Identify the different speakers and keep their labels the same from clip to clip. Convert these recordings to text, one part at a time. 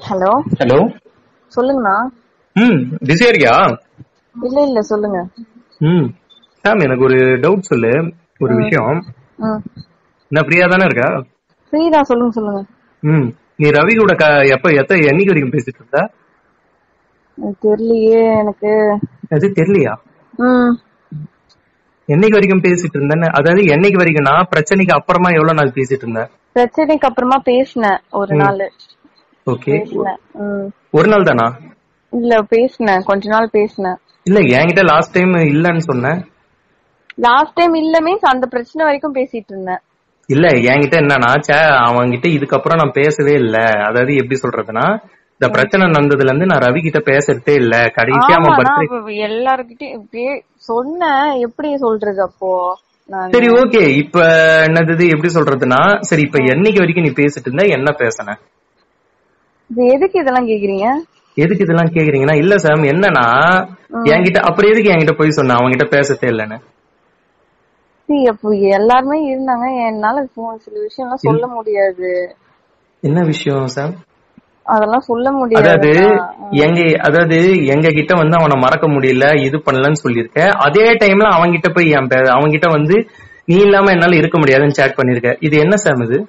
Speaker 1: Hello
Speaker 2: hello,
Speaker 1: சொல்லுங்கண்ணா.
Speaker 2: பிஸியா இருக்கியா?
Speaker 1: இல்ல சொல்லுங்க.
Speaker 2: சாம், எனக்கு ஒரு டவுட் சொல்லு. ஒரு விஷயம். நான் ஃப்ரீயா தானே இருக்கா?
Speaker 1: ஃப்ரீ தான், சொல்லுங்க.
Speaker 2: நீ ரவி கூட என்னைக்கு வரைக்கும் பேசிட்டு இருந்த?
Speaker 1: தெரியலையே எனக்கு.
Speaker 2: அது தெரியலையா? என்னைக்கு வரைக்கும் பேசிட்டு இருந்தேன்னு? அதாவது என்னைக்கு வரைக்கும்னா பிரச்சனைக்கு அப்புறமா எவ்வளவு நாள் பேசிட்டு இருந்த?
Speaker 1: பிரச்சனைக்கு அப்புறமா பேசினேன் ஒரு நாள்.
Speaker 2: ஓகே, ஒரு நாள் தானா?
Speaker 1: இல்ல, பேசினேன், கொஞ்ச நாள் பேசினேன்.
Speaker 2: இல்ல, என்கிட்ட லாஸ்ட் டைம் இல்லன்னு சொன்னேன்.
Speaker 1: லாஸ்ட் டைம் இல்ல மீன்ஸ் அந்த பிரச்சனை வரைக்கும் பேசிட்டு இருந்தேன்.
Speaker 2: இல்ல, என்கிட்ட என்னன்னா அவன்கிட்ட இதுக்கப்புறம் நான் பேசவே இல்ல. அதாவது எப்படி சொல்றதுன்னா, இந்த பிரச்சனை நடந்ததுல இருந்து நான் ரவி கிட்ட பேசுறதே இல்ல. கடைசியா அவன் பர்த்டே
Speaker 1: எல்லார்கிட்டயும் சொன்னேன். எப்படி சொல்றது அப்போ?
Speaker 2: சரி, ஓகே. இப்ப என்னது எப்படி சொல்றதுன்னா, சரி இப்ப என்னைக்கு வரைக்கும் நீ பேசிட்டு இருந்த, என்ன பேசின?
Speaker 1: எதுக்கு இதெல்லாம் கேக்குறீங்க?
Speaker 2: எதுக்கு இதெல்லாம் கேக்குறீங்கன்னா, இல்ல சாம், என்னன்னா என்கிட்ட அப்புறம் எதுக்கு என்கிட்ட போய் சொன்ன அவன்கிட்ட பேசத்தே இல்லன்னு?
Speaker 1: அப்போ எல்லாருமே இருந்தாங்க, என்னால சில விஷயம் எல்லாம் சொல்ல முடியாது.
Speaker 2: என்ன விஷயம் சாம்?
Speaker 1: அதெல்லாம் சொல்ல முடியாது.
Speaker 2: அதாவது எங்க கிட்ட வந்து அவனை மறக்க முடியல, இது பண்ணலன்னு சொல்லிருக்க. அதே டைம்ல அவன்கிட்ட போய் அவன்கிட்ட வந்து நீ இல்லாம என்னால இருக்க முடியாதுன்னு சேட் பண்ணிருக்க. இது என்ன சாம் இது?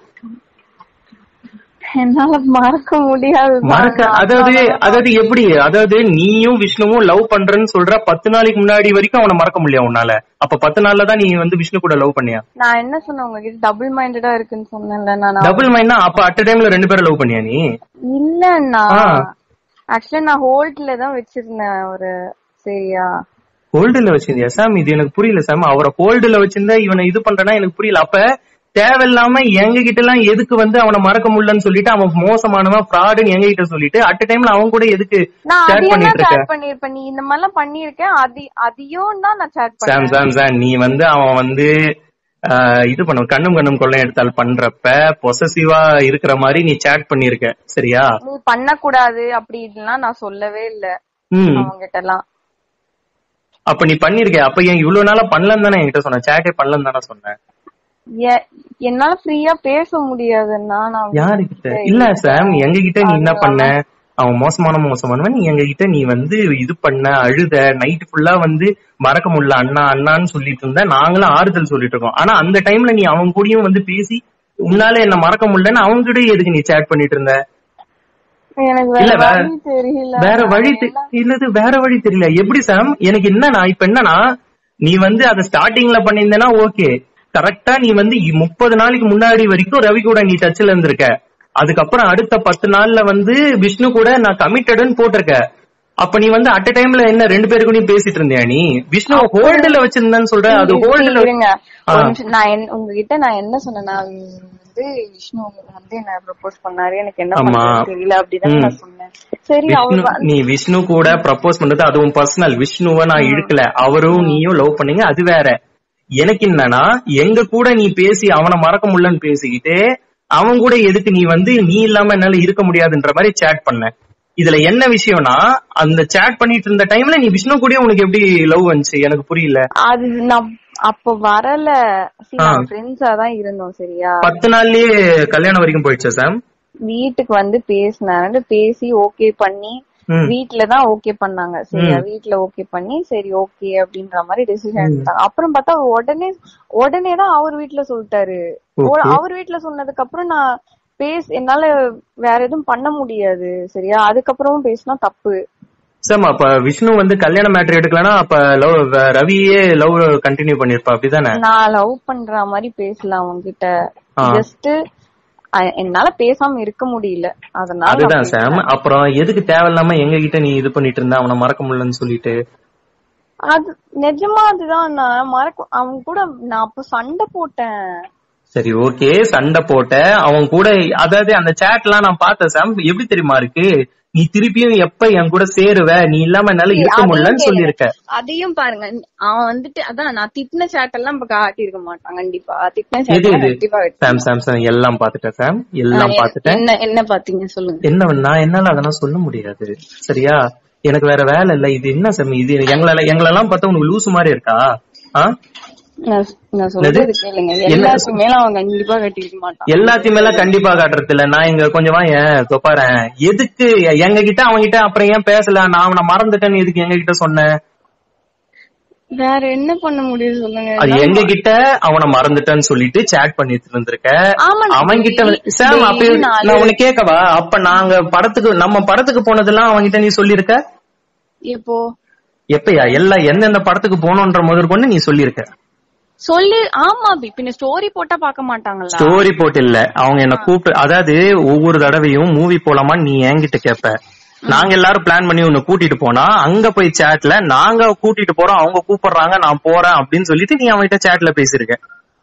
Speaker 1: என்னால மறக்க முடியாது.
Speaker 2: அதாவது எப்படி? அதாவது நீயும் விஷ்ணுவும் லவ் பண்றேன்னு சொல்ற, 10 நாளைக்கு முன்னாடி வரைக்கும் அவனை மறக்க முடியாது உன்னால. அப்ப 10 நாள்ல தான் நீ வந்து விஷ்ணு கூட லவ் பண்ணியா?
Speaker 1: நான் என்ன சொன்னேன் உங்ககிட்ட? டபுள் மைண்டடா இருக்குன்னு சொன்னேன்ல நான்.
Speaker 2: டபுள் மைண்ட்னா அப்ப அட் டைம்ல 2 பேரும் லவ் பண்ணியா நீ?
Speaker 1: இல்லன்னா ஆக்சுவலி நான் ஹோல்ட்ல தான் வச்சிருந்தேன் ஒரு. சரியா,
Speaker 2: ஹோல்டுல வச்சிருந்தியா சாம்? இது எனக்கு புரியல சாம். அவரை ஹோல்டுல வச்சிருந்தா இவனை இது பண்றேன்னா எனக்கு புரியல. அப்ப தேவையில்லாம எங்க கிட்ட எல்லாம் எதுக்கு வந்து அவனை மறக்க முடியலன்னு சொல்லிட்டு, அவன் மோசமானவன் ஃப்ராடுன்னு எங்க கிட்ட சொல்லிட்டு அட் டைம்ல அவன் கூட எதுக்கு சேட் பண்ணிட்டு இருக்க?
Speaker 1: நீ இந்த மாதிரி எல்லாம் பண்ணிருக்கேன், அதையும் தான் நான் சேட்
Speaker 2: பண்ணேன். சாம் நீ வந்து அவன் வந்து இது பண்ண கண்ணும் கொள்ளை எடுத்தால் பண்றப்ப பொசசிவா இருக்கிற மாதிரி நீ சேட் பண்ணிருக்க. சரியா?
Speaker 1: நீ பண்ண கூடாது அப்படின்னா நான் சொல்லவே இல்ல அவங்க கிட்ட எல்லாம்.
Speaker 2: அப்ப நீ பண்ணிருக்க. அப்ப ஏன் இவ்வளவு நாளா பண்ணலன்னு தானே என்கிட்ட சொன்ன? சேட்டே பண்ணலன்னு தானே சொன்னேன்.
Speaker 1: என்னால ஃப்ரீயா பேச முடியாதுன்னா நான்
Speaker 2: யாருகிட்ட? இல்ல சாம், எங்க கிட்ட நீ என்ன பண்ண? அவன் மோசமானவன். நீ எங்க கிட்ட நீ வந்து இது பண்ண, அழுத, நைட் ஃபுல்லா வந்து மறக்க முடியல அண்ணான்னு சொல்லிட்டு இருந்த. நாங்களும் ஆறுதல் சொல்லிட்டு இருக்கோம். ஆனா அந்த டைம்ல நீ அவன் கூடயும் வந்து பேசி உன்னால என்ன மறக்க முடியலன்னு அவங்க கிட்ட எதுக்கு நீ சேட் பண்ணிட்டு இருந்த?
Speaker 1: இல்ல, வேற
Speaker 2: வழி தெரியல. எப்படி சாம்? எனக்கு என்னன்னா இப்ப என்னன்னா, நீ வந்து அத ஸ்டார்டிங்ல பண்ணிருந்தேன்னா ஓகே, கரெக்டா நீ வந்து 30 நாளைக்கு முன்னாடி வரைக்கும் ரவி கூட நீ டச்ல இருந்திருக்க. அதுக்கப்புறம் அடுத்த 10 நாள்ல வந்து விஷ்ணு கூட நான் கமிட்டட்னு போட்டிருக்க. அப்ப நீ வந்து அட் டைம்ல என்ன 2 பேருக்கு நீ பேசிட்டு இருந்தியா? நீ விஷ்ணு ஹோல்டுல வச்சிருந்தேன்னு சொல்ற. அது ஹோல்டுல
Speaker 1: நான் உங்ககிட்ட நான் என்ன சொன்னேன்னா வந்து விஷ்ணு வந்து என்ன ப்ரப்போஸ் பண்ணாரு, எனக்கு என்ன பண்றது தெரியல அப்படிதான் நான் சொன்னேன். சரி,
Speaker 2: நீ விஷ்ணு கூட ப்ரப்போஸ் பண்றது அதுவும் பர்சனல். விஷ்ணுவ நான் இழுக்கல. அவரும் நீயும் லவ் பண்ணீங்க, அது வேற. எனக்கு என்னன்னா, எங்க கூட நீ பேசி அவனை மறக்க முடியலன்னு பேசிக்கிட்டு அவன் கூட எதுக்கு நீ வந்து நீ இல்லாம என்னால இருக்க முடியாதுன்ற மாதிரி சேட் பண்ண? இதுல என்ன விஷயம்னா, அந்த சேட் பண்ணிட்டு இருந்த டைம்ல நீ விஷ்ணு கூட உனக்கு எப்படி லவ் வந்துச்சு எனக்கு புரியல.
Speaker 1: அது நான் அப்ப வரல, ஃப்ரெண்ட்ஸா தான் இருந்தோம். சரியா,
Speaker 2: 10 நாள்லயே கல்யாணம் வரைக்கும் போயிடுச்சா சாம்?
Speaker 1: வீட்டுக்கு வந்து பேசி ஓகே பண்ணி வீட்டுலதான் ஓகே பண்ணாங்க. சரியா, வீட்டுல ஓகே பண்ணி சரி ஓகே அப்படின்ற மாதிரி டெசிஷன் எடுத்தாங்க. அப்புறம் பார்த்தா உடனே தான் அவர் வீட்டுல சொல்லிட்டாரு. அவர் வீட்டுல சொன்னதுக்கு அப்புறம் நான் என்னால வேற எதுவும் பண்ண முடியாது. சரியா, அதுக்கப்புறமும் பேசினா தப்பு.
Speaker 2: சார், அப்ப விஷ்ணு வந்து கல்யாண மேட்டர் எடுக்கலனா அப்ப ரவியே லவ் கண்டினியூ பண்ணிருப்பா, அப்படிதானே?
Speaker 1: நான் லவ் பண்ற மாதிரி பேசலாம் உங்ககிட்ட, ஜஸ்ட் என்னால பேசாம இருக்க முடியல, அதனால.
Speaker 2: அதுதான் சாம். அப்புறம் எதுக்கு தேவையில்லாம எங்க கிட்ட நீ இது பண்ணிட்டு இருந்த அவனை மறக்க முடியலன்னு சொல்லிட்டு?
Speaker 1: அது நிஜமா அதுதான். நான் அவன் கூட நான் அப்ப சண்டை போட்டேன்.
Speaker 2: சரி, ஓகே, சண்டை போட்ட அவன் கூட. அதாவது அந்த சேட் எல்லாம் நான் பார்த்தேன் சாம். எப்படி தெரியுமா இருக்கு? நீ திருப்பியும் எப்ப என் கூட சேருவ, நீ இல்லாம என்னால இருக்க முடியலன்னு சொல்லிருக்க.
Speaker 1: அதையும் பாருங்க. அவன் வந்துட்டு அதான் நான் திட்டின சேட் எல்லாம் காட்டி இருக்க மாட்டான் கண்டிப்பா. திட்டின
Speaker 2: சாம் எல்லாம் பாத்துட்டேன் சாம், எல்லாம் பாத்துட்டேன்.
Speaker 1: என்ன பாத்தீங்க சொல்லுங்க.
Speaker 2: என்ன நான் என்னால அதெல்லாம் சொல்ல முடியாது. சரியா, எனக்கு வேற வேலை இல்ல. இது என்ன சாமி இது? எங்களெல்லாம் பார்த்தா உனக்கு லூசு மாதிரி இருக்கா?
Speaker 1: நான் சொல்றது கேளுங்க, எல்லாத்துக்குமே அவன் கண்டிப்பா கட்டிருக்க மாட்டான்.
Speaker 2: எல்லாத்தையுமே எல்லாம் கண்டிப்பா காட்டுறது இல்ல. நான் இங்க கொஞ்சமா பாறேன், எதுக்கு எங்க கிட்ட அவங்கிட்ட அப்புறம் ஏன் பேசல, நான் அவனை மறந்துட்டேன்னு எதுக்கு எங்க கிட்ட சொன்னேன்?
Speaker 1: வேற என்ன பண்ண முடியும் சொல்லுங்க.
Speaker 2: அது எங்க கிட்ட அவனை மறந்துட்டேன்னு சொல்லிட்டு சேட் பண்ணிட்டு இருந்திருக்க. அவன் கிட்ட சாம் அப்ப நான் உனக்கு கேட்கவா, அப்ப நாங்க நம்ம படத்துக்கு போனதெல்லாம் அவன்கிட்ட நீ சொல்லிருக்க?
Speaker 1: எப்போ
Speaker 2: எப்பயா எல்லாம் எந்தெந்த படத்துக்கு போனோன்ற முதற்கொண்டு நீ சொல்லிருக்க?
Speaker 1: சொல்லி ஆமா, பின்ன ஸ்டோரி போட்டா பாக்க மாட்டாங்களா? ஸ்டோரி
Speaker 2: போட்டு இல்ல, அவங்க என்ன கூப்பிட்டு, அதாவது ஒவ்வொரு தடவையும் மூவி போலாமான்னு நீ என்கிட்ட கேப்ப, நாங்க எல்லாரும் பிளான் பண்ணி உன்னை கூட்டிட்டு போனா அங்க போய் சேட்ல நாங்க கூட்டிட்டு போறோம், அவங்க கூப்பிடுறாங்க நான் போறேன் அப்படின்னு சொல்லிட்டு நீ அவன்கிட்ட சேட்ல பேசிருக்க.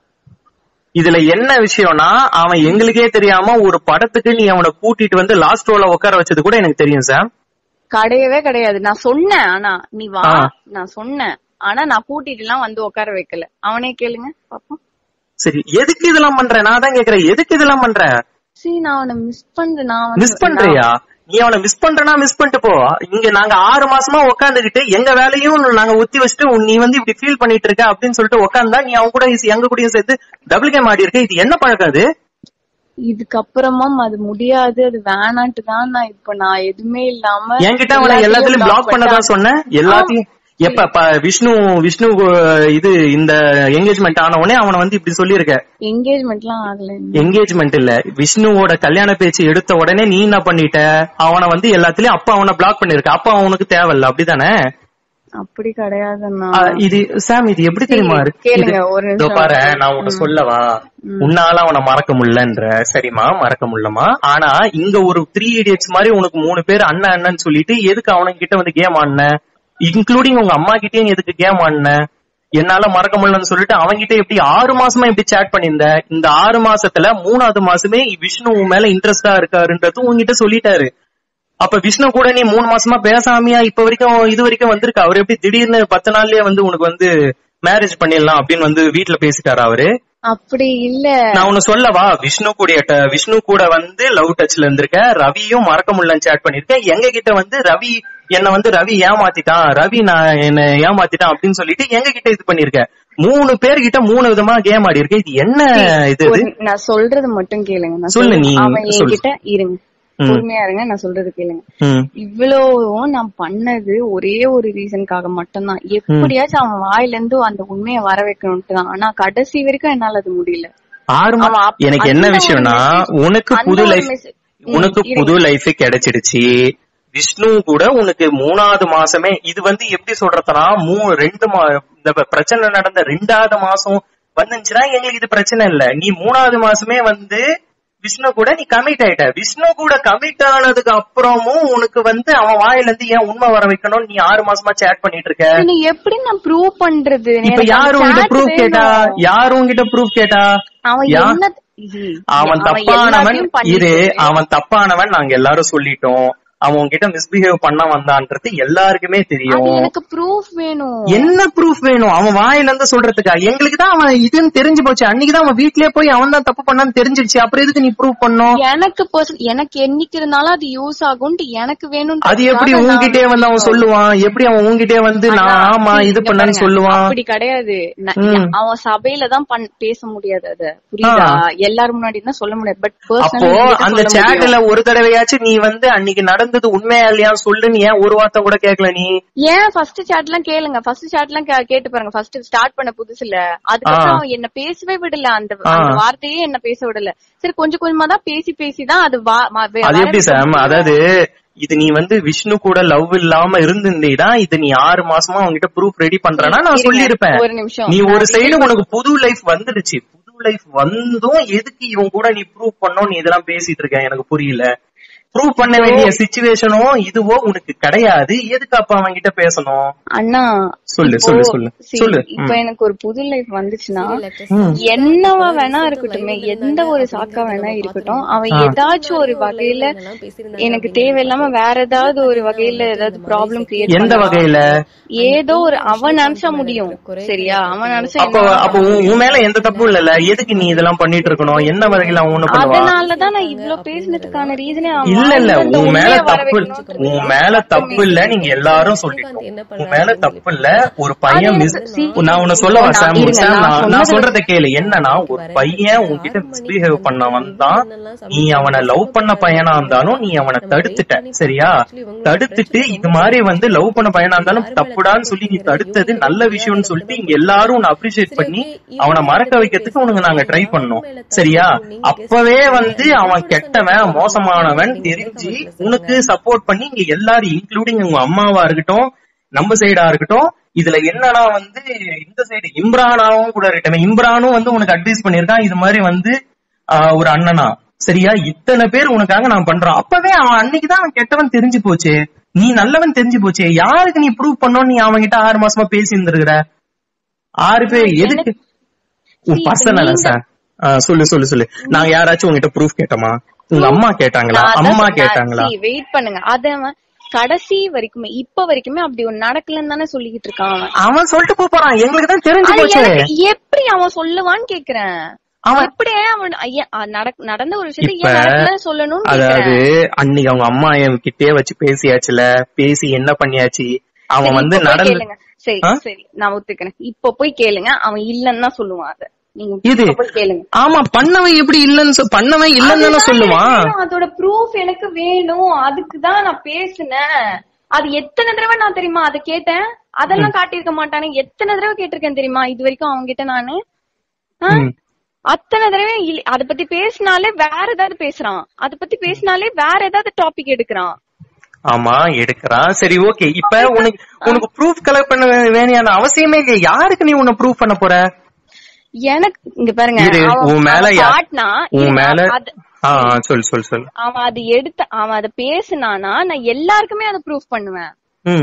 Speaker 2: இதுல என்ன விஷயம்னா, அவன் எங்களுக்கே தெரியாம ஒரு படத்துக்கு நீ அவனை கூட்டிட்டு வந்து லாஸ்ட் ரோல உட்கார வச்சது கூட எனக்கு தெரியும் சார்.
Speaker 1: கிடையவே கிடையாது. நான் சொன்னேன், ஆனா நீ வா நான் சொன்னேன், ஆனா நான் கூட்டிட்டு எல்லாம் வந்து உட்கார வைக்கல. அவனே கேளுங்க பாப்போம்.
Speaker 2: சரி, எதுக்கு இதெல்லாம் பண்ற? நான் தான் கேக்குறேன், எதுக்கு இதெல்லாம் பண்ற?
Speaker 1: சரி, நான் அவனை மிஸ் பண்றேன்.
Speaker 2: மிஸ் பண்றியா? நீ அவனை மிஸ் பண்றனா மிஸ் பண்ணிட்டு போ. இங்க நாங்க 6 மாசமா உட்காந்துக்கிட்டு எங்க வேலையும் நாங்க ஒத்தி வச்சுட்டு நீ வந்து இப்படி ஃபீல் பண்ணிட்டு இருக்க அப்படின்னு சொல்லிட்டு உட்காந்தா நீ அவங்க கூட எங்க கூடயும் சேர்த்து டபுள் கேம் ஆடி இருக்க. இது என்ன பழக்காது?
Speaker 1: இதுக்கப்புறமும் அது முடியாது, அது வேணான்ட்டு தான் நான் எதுவுமே இல்லாம
Speaker 2: என்கிட்ட அவனை எல்லாத்துலயும் பிளாக் பண்ணதான் சொன்னேன். எல்லாத்தையும் எப்ப விஷ்ணு இது இந்த என்கேஜ்மெண்ட் ஆன உடனே அவனை வந்து இப்படி சொல்லிருக்க.
Speaker 1: என்கேஜ்மெண்ட்லாம் ஆகல.
Speaker 2: என்கேஜ்மெண்ட் இல்ல, விஷ்ணுவோட கல்யாண பேச்சு எடுத்த உடனே நீ என்ன பண்ணிட்ட, அவனை வந்து எல்லாத்துலயும் அப்ப அவனை பிளாக் பண்ணிருக்க. அப்ப அவனுக்கு தேவையில்ல, அப்படிதானே?
Speaker 1: அப்படி கிடையாதுன்னா
Speaker 2: இது சாம், இது எப்படி தெரியுமா இருக்கு? பாரு, நான் உன்ன சொல்லவா, உன்னால அவனை மறக்க முடியலன்ற. சரிமா, மறக்க முடியலமா, ஆனா இங்க ஒரு 3 idiots மாதிரி உனக்கு 3 பேர் அண்ணன் அண்ணன்னு சொல்லிட்டு எதுக்கு அவனுக்கு கிட்ட வந்து கேம் ஆடின, இன்க்ளூடிங் உங்க அம்மா கிட்டயும் எதுக்கு கேம் ஆடின? என்னால மறக்க முடியலன்னு சொல்லிட்டு அவங்கிட்ட எப்படி 6 மாசமா எப்படி சேட் பண்ணிருந்த? இந்த 6 மாசத்துல 3வது மாசமே விஷ்ணு உன் மேல இன்ட்ரெஸ்டா இருக்காருன்றது உங்ககிட்ட சொல்லிட்டாரு. அப்ப விஷ்ணு கூட நீ 3 மாசமா பேசாமையா இப்ப வரைக்கும் இது வரைக்கும் வந்திருக்க? அவர் எப்படி திடீர்னு 10 நாள்லயே வந்து உனக்கு வந்து மேரேஜ் பண்ணிடலாம் அப்படின்னு வந்து வீட்டுல பேசிட்டாரு அவரு?
Speaker 1: அப்படி இல்ல.
Speaker 2: நான் உன்ன சொல்லவா, விஷ்ணு கூட வந்து லவ் டச்ல இருந்திருக்க, ரவியும் மறக்க முடியலன்னு சேட் பண்ணிருக்கேன். எங்க கிட்ட வந்து ரவி ஏமாத்திட்டான், என்ன ஏமாத்திட்டான் அப்படின்னு சொல்லிட்டு எங்க கிட்ட இது பண்ணிருக்க. 3 பேர்கிட்ட 3 விதமா கேம் ஆடி இருக்க. இது என்ன இது?
Speaker 1: நான் சொல்றது மட்டும் கேளுங்க.
Speaker 2: சொல்லு, நீ
Speaker 1: என்கிட்ட இருங்க, பொறுமையா இருங்க, நான் சொல்றது கேளுங்க. இவ்வளவும் நான் பண்ணது ஒரே ஒரு ரீசனுக்காக மட்டும்தான், எப்படியாச்சும் அவன் வாயில இருந்து அந்த உண்மையை வர வைக்கணும்ட்டு தான். ஆனா கடைசி வரைக்கும் என்னால அது முடியல.
Speaker 2: எனக்கு என்ன விஷயம்னா, உனக்கு புது லைஃப் கிடைச்சிடுச்சு. விஷ்ணு கூட உனக்கு 3வது மாசமே இது வந்து எப்படி சொல்றதுனா, இந்த பிரச்சனை நடந்த 2வது மாசம் வந்துச்சுன்னா எங்களுக்கு இது பிரச்சனை இல்ல. நீ 3வது மாசமே வந்து விஷ்ணு கூட நீ கமிட் ஆயிட்ட. விஷ்ணு கூட கமிட் ஆனதுக்கு அப்புறமும் உனக்கு வந்து அவன் வாயில இருந்து ஏன் உண்மை வர வைக்கணும்? நீ 6 மாசமா சேட் பண்ணிட்டு இருக்க.
Speaker 1: நீ எப்படி நான் ப்ரூவ் பண்றது?
Speaker 2: இப்ப யாரும் உங்ககிட்ட ப்ரூஃப் கேட்டா அவன் தப்பானவன் அவன் தப்பானவன் நாங்க எல்லாரும் சொல்லிட்டோம். அவன் உங்ககிட்ட மிஸ்பிஹேவ் பண்ண வந்தான்றது எல்லாருக்குமே தெரியும்.
Speaker 1: எனக்கு ப்ரூஃப் வேணும்.
Speaker 2: என்ன ப்ரூஃப் வேணும்? அவன் வாயில இருந்து சொல்றதுக்கா? எங்களுக்கு தான் அவன் இதுன்னு தெரிஞ்சு போச்சு. அன்னைக்குதான் அவன் வீட்லயே போய் அவன் தான் தப்பு பண்ணான்னு தெரிஞ்சிருச்சு. அப்புறம் எதுக்கு நீ ப்ரூவ் பண்ணும்?
Speaker 1: எனக்கு என்னைக்கு இருந்தாலும் அது யூஸ் ஆகும். எனக்கு வேணும்.
Speaker 2: அது எப்படி உங்ககிட்டே வந்து அவன் சொல்லுவான்? எப்படி அவன் உங்ககிட்டே வந்து நான் ஆமா இது பண்ணு சொல்லுவான்?
Speaker 1: அப்படி கிடையாது. அவன் சபையில தான் பேச முடியாது. அத புரியுதா? எல்லாரும் முன்னாடி தான் சொல்ல முடியாது. பட்
Speaker 2: அப்போ அந்த சேட்ல ஒரு தடவையாச்சும் நீ வந்து அன்னைக்கு நடந்தது உண்மையா இல்லையா சொல்லுன்னு ஏன் ஒரு வார்த்தை கூட கேட்கல? நீ
Speaker 1: ஏன் ஃபர்ஸ்ட் சாட் எல்லாம் கேளுங்க, ஃபர்ஸ்ட் சாட் எல்லாம் கேட்டு பாருங்க. ஃபர்ஸ்ட் ஸ்டார்ட் பண்ண புதுசுல அதுக்கப்புறம் என்ன பேசவே விடல. அந்த வார்த்தையே என்ன பேச விடல. சரி, கொஞ்சம் கொஞ்சமா தான் பேசிதான் அது
Speaker 2: எப்படி சாம்? அதாவது இது நீ வந்து விஷ்ணு கூட லவ் இல்லாம இருந்திருந்தீதான் இது நீ 6 மாசமா அவங்ககிட்ட ப்ரூஃப் ரெடி பண்றனா நான் சொல்லிருப்பேன். நீ ஒரு சைடு உனக்கு புது லைஃப் வந்துடுச்சு. புது லைஃப் வந்தும் எதுக்கு இவன் கூட நீ ப்ரூவ் பண்ணணும்? நீ இதெல்லாம் பேசிட்டு இருக்க, எனக்கு புரியல. ப்ரூவ் பண்ண வேண்டிய சிச்சுவேஷனோ இதுவோ உனக்கு கிடையாது. எதுக்கு அப்ப அவங்க கிட்ட பேசணும்?
Speaker 1: அண்ணா
Speaker 2: சொல்லு.
Speaker 1: இப்ப எனக்கு ஒரு புது லைஃப் வந்துச்சுன்னா என்னவா வேணா இருக்கட்டும், எந்த ஒரு சாக்கா வேணா இருக்கட்டும், அவன் ஏதாச்சும் ஒரு வகையில எனக்கு தேவையில்லாம வேற ஏதாவது ஒரு வகையில ஏதாவது ப்ராப்ளம் கிரியேட்,
Speaker 2: எந்த வகையில
Speaker 1: ஏதோ ஒரு அவன் நினைச்சா முடியும். சரியா? அவன் நினைச்சா
Speaker 2: அப்ப உன் மேல எந்த தப்பும் இல்ல. எதுக்கு நீ இதெல்லாம் பண்ணிட்டு இருக்கணும்? என்ன வகையில அவன்?
Speaker 1: அதனாலதான் நான் இவ்வளவு பேசினதுக்கான ரீசனே
Speaker 2: இல்ல இல்ல உன் மேல தப்பு இல்ல, நீங்க எல்லாரும் சொல்லிட்டோம். உன் மேல தப்பு இல்ல. ஒரு பையன் நான் உன்ன சொல்லவா சாம், நான் சொல்றத கேளு. என்னன்னா ஒரு பையன் உன்கிட்ட மிஸ்பிஹேவ் பண்ண வந்தான், நீ அவனை லவ் பண்ண பையனா இருந்தாலும் நீ அவனை தடுத்துட்ட, சரியா? தடுத்துட்டு இது மாதிரி வந்து லவ் பண்ண பையனா இருந்தாலும் தப்புடான்னு சொல்லி நீ தடுத்தது நல்ல விஷயம்னு சொல்லிட்டு இங்க எல்லாரும் உன்னை அப்ரிஷியேட் பண்ணி அவனை மறக்க வைக்கிறதுக்கு உனக்கு நாங்க ட்ரை பண்ணோம், சரியா? அப்பவே வந்து அவன் கெட்டவன் மோசமானவன் தெரிஞ்சு உனக்கு சப்போர்ட் பண்ணி இங்க எல்லாரும் இன்க்ளூடிங் உங்க அம்மாவா இருக்கட்டும், நம்ம சைடா இருக்கட்டும், இதுல என்னன்னா வந்து இந்த சைடு இம்ரானாவும் கூட இருக்கட்டும், இம்ரானும் வந்து உனக்கு அட்வைஸ் பண்ணிருக்கான் இது மாதிரி வந்து ஒரு அண்ணனா, சரியா? இத்தனை பேர் உனக்காக நான் பண்றான். அப்பவே அவன் அன்னைக்குதான் அவன் கெட்டவன் தெரிஞ்சு போச்சு, நீ நல்லவன் தெரிஞ்சு போச்சு. யாருக்கு நீ ப்ரூவ் பண்ணோன்னு நீ அவன்கிட்ட 6 மாசமா பேசி இருந்திருக்கிற? 6 பேர் எதுக்கு? உன் பர்சனலா சார்? சொல்லு. நாங்க யாராச்சும் உங்ககிட்ட ப்ரூஃப் கேட்டோமா? உங்க அம்மா கேட்டாங்களா? அம்மா கேட்டாங்களா?
Speaker 1: வெயிட் பண்ணுங்க. அத கடைசி வரைக்குமே இப்ப வரைக்குமே அப்படி ஒண்ணு நடக்கலன்னு தானே சொல்லிக்கிட்டு இருக்கான்.
Speaker 2: அவன் சொல்லிட்டு போறான், எங்களுக்கு தான் தெரிஞ்சு போச்சு.
Speaker 1: எப்படி அவன் சொல்லுவான்னு கேக்குறேன். அவன் எப்படியே அவன் நடந்த ஒரு விஷயத்த சொல்லணும்.
Speaker 2: அதாவது அன்னைக்கு அவங்க அம்மா கிட்டே வச்சு பேசியாச்சுல, பேசி என்ன பண்ணியாச்சு, அவன் வந்து நடந்து.
Speaker 1: சரி சரி நான் ஒத்துக்கிறேன். இப்ப போய் கேளுங்க, அவன் இல்லன்னு தான் சொல்லுவான். அத
Speaker 2: இது ஆமா, பண்ணவன் எப்படி இல்லன்னு பண்ணவன் இல்லன்னு சொல்லுவான்.
Speaker 1: அதோட ப்ரூஃப் எனக்கு வேணும், அதுக்குதான் நான் பேசினேன். அது எத்தனை தடவை நான் தெரியுமா அதை கேட்டேன்? அதெல்லாம் காட்டியிருக்க மாட்டானே. எத்தனை தடவை கேட்டிருக்கேன் தெரியுமா இது வரைக்கும் அவங்க கிட்ட நானு? அத்தனை தடவை அத பத்தி பேசினாலே வேற ஏதாவது பேசுறான், அத பத்தி பேசினாலே வேற ஏதாவது டாபிக் எடுக்கிறான்.
Speaker 2: ஆமா எடுக்கிறான், சரி ஓகே. இப்ப உனக்கு ப்ரூஃப் கலெக்ட் பண்ண வேண்டிய அவசியமே இல்லையா? யாருக்கு நீ உன்னை ப்ரூஃப் பண்ண போற? எனக்கு இங்க பாருங்க, உன் மேல சொல்லு. அவன் அது எடுத்து அவன் அத பேசினானா நான் எல்லாருக்குமே அதை ப்ரூஃப் பண்ணுவேன்.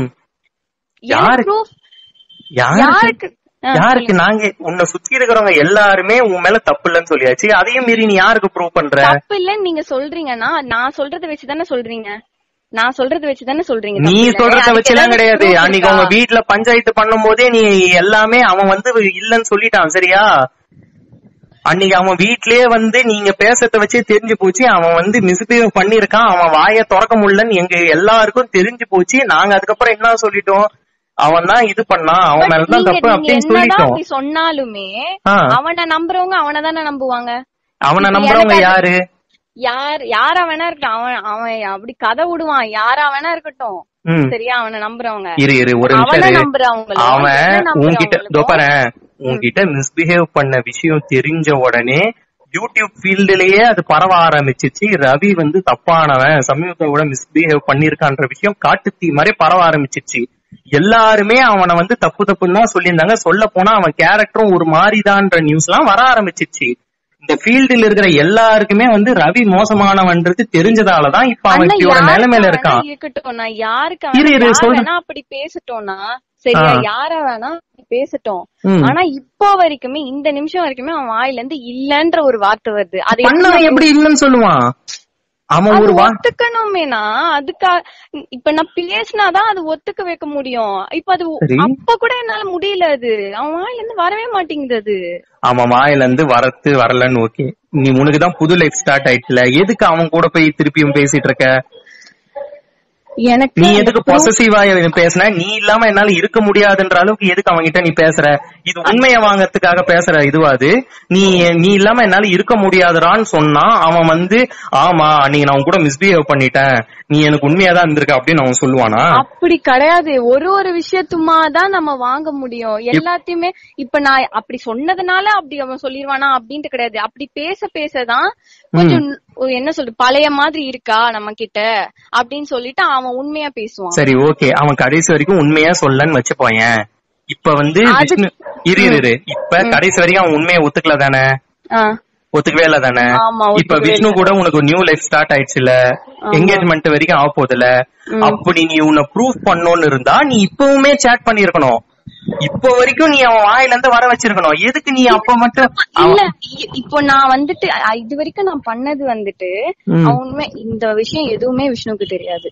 Speaker 2: யாருக்கு? நாங்க உன்னை சுத்தி இருக்கிறவங்க எல்லாருமே உன் மேல தப்பு இல்லன்னு சொல்லியாச்சு. அதையும் மீறி நீ யாருக்கு ப்ரூவ் பண்ற? தப்பு இல்லன்னு நீங்க சொல்றீங்கன்னா நான் சொல்றத வச்சுதானே சொல்றீங்க. நான் சொல்றத வச்சுதானே சொல்றீங்க. நீ சொல்றத வச்சுலாம் கிடையாது. அன்னைக்கு உங்க வீட்டுல பஞ்சாயத்து பண்ணும் போதே நீ எல்லாமே அவன் வந்து இல்லன்னு சொல்லிட்டான், சரியா? அன்னைக்கு அவன் வீட்லயே வந்து நீங்க பேசறத வச்சே தெரிஞ்சு போச்சு அவன் வந்து மிஸ்பிஹேவ் பண்ணிருக்கான், அவன் வாயை திறக்க முடியலன்னு எங்க எல்லாருக்கும் தெரிஞ்சு போச்சு. நாங்க அதுக்கப்புறம் என்ன சொல்லிட்டோம், அவன் தான் இது பண்ணான், அவன் மேலதான் தப்பு அப்படின்னு சொல்லிட்டோம். சொன்னாலுமே அவனை நம்புறவங்க அவனை தானே நம்புவாங்க. அவனை நம்புறவங்க யாரு? யாரா வேணா இருக்கட்டும், அவன் அப்படி கதை விடுவான், யாரா வேணா இருக்கட்டும், சரியா? அவனை நம்புறவங்க ஒரு நம்புறவங்க அவன் உன்கிட்ட மிஸ்பிஹேவ் பண்ண விஷயம் தெரிஞ்ச உடனே யூடியூப் ஃபீல்டுலயே அது பரவ ஆரம்பிச்சிச்சு. ரவி வந்து தப்பானவன், சமீபத்தோட மிஸ்பிஹேவ் பண்ணிருக்கான்ற விஷயம் காட்டு தீ மாதிரி பரவ ஆரம்பிச்சிச்சு. எல்லாருமே அவனை வந்து தப்புன்னு தான் சொல்லியிருந்தாங்க. சொல்ல போனா அவன் கேரக்டரும் ஒரு மாதிரிதான்ற நியூஸ் எல்லாம் வர ஆரம்பிச்சிச்சு. இந்த ஃபீல்டுல இருக்கிற எல்லாருக்குமே வந்து ரவி மோசமானவன்றது தெரிஞ்சதாலதான் இப்ப அவன் இப்படியோட நிலைமையில இருக்கான். இருக்கட்டும், நான் யாருக்கு அப்படி பேசட்டோம்னா சரியா, யார வேணா பேசட்டும். ஆனா இப்போ வரைக்குமே இந்த நிமிஷம் வரைக்குமே அவன் வாயில இருந்து இல்லன்ற ஒரு வார்த்தை வருது. அது எப்படி இல்லன்னு சொல்லுவான்? அவன் ஒரு ஒத்துக்கணுமேனா அதுக்கா இப்ப நான் பேசினாதான் அது ஒத்துக்க வைக்க முடியும். இப்ப அது அப்ப கூட என்னால முடியல. அது அவன் வாயில இருந்து வரவே மாட்டேங்குது. அது அவன் வாயில இருந்து வரலன்னு ஓகே, நீ உனக்குதான் புது லைஃப் ஸ்டார்ட் ஆயிடுச்சுல, எதுக்கு அவன் கூட போய் திருப்பியும் பேசிட்டு இருக்க? எனக்கு நீ எதுக்கு பொசசிவா பேசுன? நீ இல்லாம என்னால இருக்க முடியாதுன்ற அளவுக்கு எதுக்கு அவன்கிட்ட நீ பேசுற? இது உண்மைய வாங்கறதுக்காக பேசுற இதுவாது? நீ இல்லாம என்னால இருக்க முடியாதுறான்னு சொன்னா அவன் வந்து ஆமா நீ நான் கூட மிஸ்பிஹேவ் பண்ணிட்டேன், நீ எனக்கு உண்மையாதான் இருந்திருக்க அப்படின்னு அவன் சொல்லுவானா? அப்படி கிடையாது. ஒரு விஷயத்துமா தான் நம்ம வாங்க முடியும் எல்லாத்தையுமே. இப்ப நான் அப்படி சொன்னதுனால அப்படி அவன் சொல்லிருவானா அப்படின்ட்டு கிடையாது. அப்படி பேசதான் கொஞ்சம் என்ன சொல்றது, பழைய மாதிரி இருக்கா நம்ம கிட்ட அப்படின்னு சொல்லிட்டு அவன் உண்மையா பேசுவான். சரி ஓகே, அவன் கடைசி வரைக்கும் உண்மையா சொல்லன்னு வச்சுப்போயேன். இப்ப வந்து இரு இப்ப கடைசி வரைக்கும் அவன் உண்மையை ஒத்துக்கல தானே? ஒத்துக்கவே இல்ல தானே? இப்ப விஷ்ணு கூட உனக்கு நியூ லைஃப் ஸ்டார்ட் ஆயிடுச்சுல, என்கேஜ்மெண்ட் வரைக்கும் ஆக போதுல. அப்படி நீ உன்னை ப்ரூவ் பண்ணோன்னு இருந்தா நீ இப்பவுமே சேட் பண்ணிருக்கணும். இப்ப வரைக்கும் நீ அவன் வாயில இருந்து வர வச்சிருக்கணும். எதுக்கு நீ அப்ப மட்டும் இல்ல? இப்போ நான் வந்துட்டு இது வரைக்கும் நான் பண்ணது வந்துட்டு உண்மை இந்த விஷயம் எதுவுமே விஷ்ணுக்கு தெரியாது.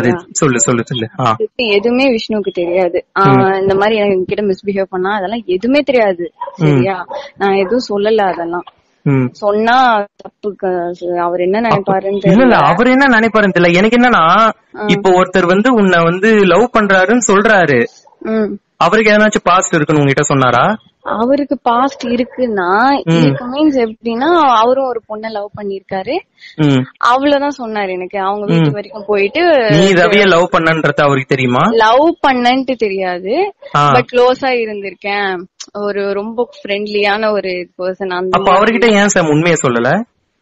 Speaker 2: சொல்லு எதுவுமே விஷ்ணுக்கு தெரியாது. இந்த மாதிரி எனக்கு கிட்ட மிஸ்பிஹேவ் பண்ணா அதெல்லாம் எதுவுமே தெரியாது, சரியா? நான் எதுவும் சொல்லல அதெல்லாம்.
Speaker 1: சொன்னா தப்பு. அவர் என்ன நினைப்பாருன்னு
Speaker 2: இல்ல அவர் என்ன நினைப்பாருன்னு தெரியல. எனக்கு என்னன்னா, இப்போ ஒருத்தர் வந்து உன்னை வந்து லவ் பண்றாருன்னு சொல்றாரு, அவருக்கு ஏதாச்சும் பாஸ்ட் இருக்குன்னு உங்ககிட்ட சொன்னாரா?
Speaker 1: அவருக்கு பாஸ்ட் இருக்குன்னா இருக்கு மீன்ஸ் எப்படின்னா, அவரும் ஒரு பொண்ணை லவ் பண்ணிருக்காரு, அவ்வளவுதான் சொன்னாரு எனக்கு. அவங்க வீட்டு வரைக்கும் போயிட்டு
Speaker 2: நீ ரவிய லவ் பண்ணன்றது அவருக்கு தெரியுமா?
Speaker 1: லவ் பண்ணன்ட்டு தெரியாது, பட் க்ளோஸா இருந்திருக்கேன், ஒரு ரொம்ப ஃப்ரெண்ட்லியான ஒரு பர்சன்.
Speaker 2: அப்ப அவர்கிட்ட ஏன் சார் உண்மையை சொல்லல?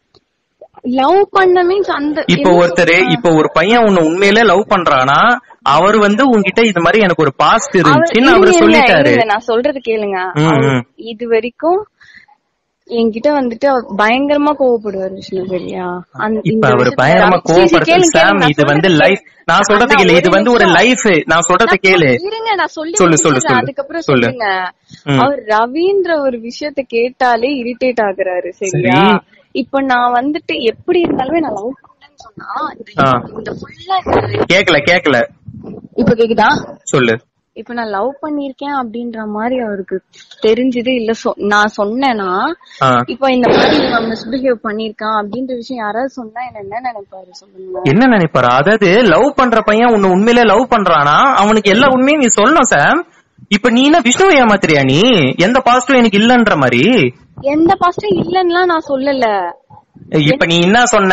Speaker 1: லவ் பண்ண மீன்ஸ் அந்த
Speaker 2: இப்ப ஒருத்தர், இப்ப ஒரு பையன் உன்னை உண்மையிலே லவ் பண்றானா, அவர் வந்து உங்ககிட்ட இது மாதிரி எனக்கு ஒரு பாஸ்ட் இருந்துச்சுன்னு அவரு சொல்லிட்டாரு.
Speaker 1: நான் சொல்றது கேளுங்க, இது வரைக்கும் என்கிட்ட வந்துட்டு பயங்கரமா கோவப்படுவாரு விஷ்ணு, சரியா?
Speaker 2: இப்ப அவர் பயங்கரமா கோவப்படுறது சாம், இது வந்து லைஃப். நான் சொல்றது கேளு, இது வந்து ஒரு லைஃப். நான் சொல்றது கேளு,
Speaker 1: இருங்க நான் சொல்லு. அதுக்கப்புறம் சொல்லுங்க. அவர் ரவின்ற ஒரு விஷயத்த கேட்டாலே இரிட்டேட் ஆகுறாரு, சரியா? இப்ப நான் வந்துட்டு எப்படி இருந்தாலுமே நான் லவ் பண்ணேன்னு சொன்னா இந்த ஃபுல்லா
Speaker 2: கேக்கல. இப்ப
Speaker 1: கேக்குதா?
Speaker 2: சொல்லு.
Speaker 1: இப்ப நான் லவ் பண்ணிருக்கேன் அப்படின்ற மாதிரி அவருக்கு தெரிஞ்சது இல்ல, நான் சொன்னேன்னா இப்ப இந்த மாதிரி மிஸ்பிஹேவ் பண்ணிருக்கான் அப்படின்ற விஷயம் யாராவது சொன்னா என்ன நினைப்பாரு சொல்லுங்க?
Speaker 2: என்ன நினைப்பாரு? அதாவது லவ் பண்ற பையன் உன்னை உண்மையிலே லவ் பண்றானா, அவனுக்கு எல்லா உண்மையும் நீ சொல்லணும் சாம். இப்ப நீ என்ன விஷ்ணுவை ஏமாத்துறியா? நீ எந்த பாசிட்டிவ் எனக்கு இல்லன்ற மாதிரி.
Speaker 1: எந்த பாசிட்டிவ் இல்லன்னா நான் சொல்லல.
Speaker 2: இப்ப நீ என்ன சொன்ன?